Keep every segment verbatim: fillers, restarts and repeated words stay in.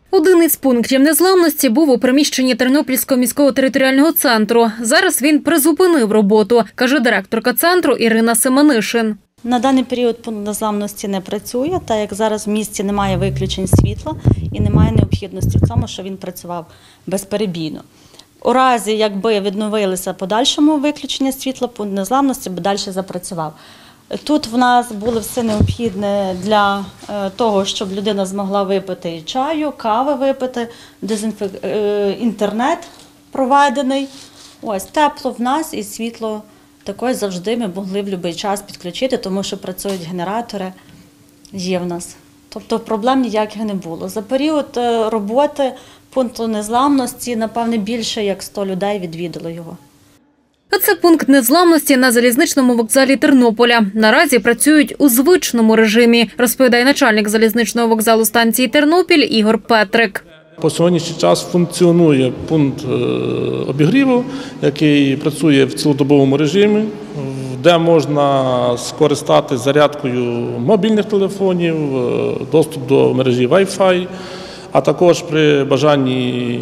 Один із пунктів незламності був у приміщенні Тернопільського міського територіального центру. Зараз він призупинив роботу, каже директорка центру Ірина Семенишин. На даний період пункт незламності не працює, так як зараз в місті немає виключень світла і немає необхідності в тому, що він працював безперебійно. У разі, якби відновилися подальшому виключення світла, пункт незламності би далі запрацював. Тут в нас було все необхідне для того, щоб людина змогла випити і чаю, кави випити, дезінфек... інтернет проведений. Ось, тепло в нас і світло також завжди ми могли в будь-який час підключити, тому що працюють генератори, є в нас. Тобто проблем ніяких не було. За період роботи пункту незламності, напевне, більше як сто людей відвідало його. А це пункт незламності на залізничному вокзалі Тернополя. Наразі працюють у звичному режимі, розповідає начальник залізничного вокзалу станції Тернопіль Ігор Петрик. По сьогоднішній час функціонує пункт обігріву, який працює в цілодобовому режимі, де можна скористатися зарядкою мобільних телефонів, доступ до мережі Wi-Fi, а також при бажанні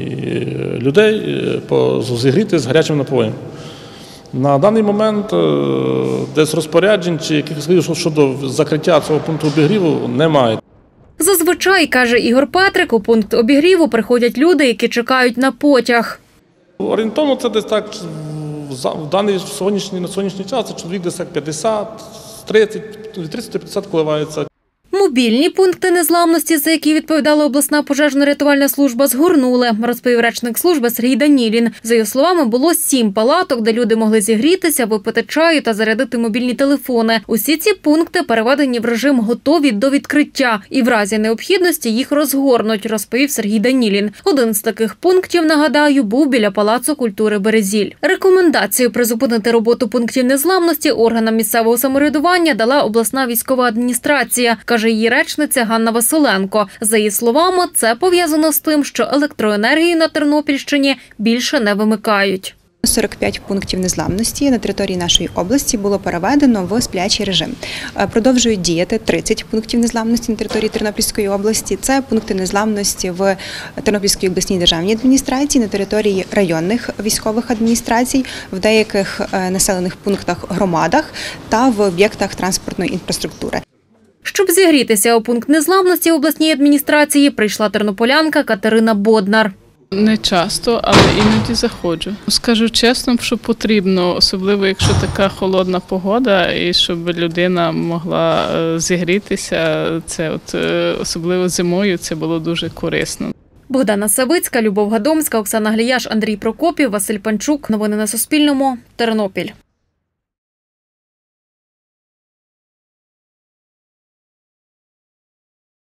людей зігріти з гарячим напоєм. На даний момент десь розпоряджень чи якихось щодо закриття цього пункту обігріву немає. Зазвичай, каже Ігор Петрик, у пункт обігріву приходять люди, які чекають на потяг. Орієнтовно це десь так, в даний сьогоднішній, на сьогоднішній час це чоловік десь п'ятдесят, тридцять, тридцять п'ятдесят коливається. Мобільні пункти незламності, за які відповідала обласна пожежно-рятувальна служба, згорнули, розповів речник служби Сергій Данілін. За його словами, було сім палаток, де люди могли зігрітися, випити чаю та зарядити мобільні телефони. Усі ці пункти переведені в режим «готові до відкриття» і в разі необхідності їх розгорнуть, розповів Сергій Данілін. Один з таких пунктів, нагадаю, був біля Палацу культури «Березіль». Рекомендацію призупинити роботу пунктів незламності органам місцевого самоврядування дала обласна військова адміністрація, каже її речниця Ганна Василенко. За її словами, це пов'язано з тим, що електроенергію на Тернопільщині більше не вимикають. сорок п'ять пунктів незламності на території нашої області було переведено в сплячий режим. Продовжують діяти тридцять пунктів незламності на території Тернопільської області. Це пункти незламності в Тернопільській обласній державній адміністрації, на території районних військових адміністрацій, в деяких населених пунктах громадах та в об'єктах транспортної інфраструктури. Щоб зігрітися у пункт незламності обласній адміністрації, прийшла тернополянка Катерина Боднар. Не часто, але іноді заходжу. Скажу чесно, що потрібно, особливо якщо така холодна погода, і щоб людина могла зігрітися, це от, особливо зимою, це було дуже корисно. Богдана Савицька, Любов Гадомська, Оксана Гліяш, Андрій Прокопів, Василь Панчук. Новини на Суспільному. Тернопіль.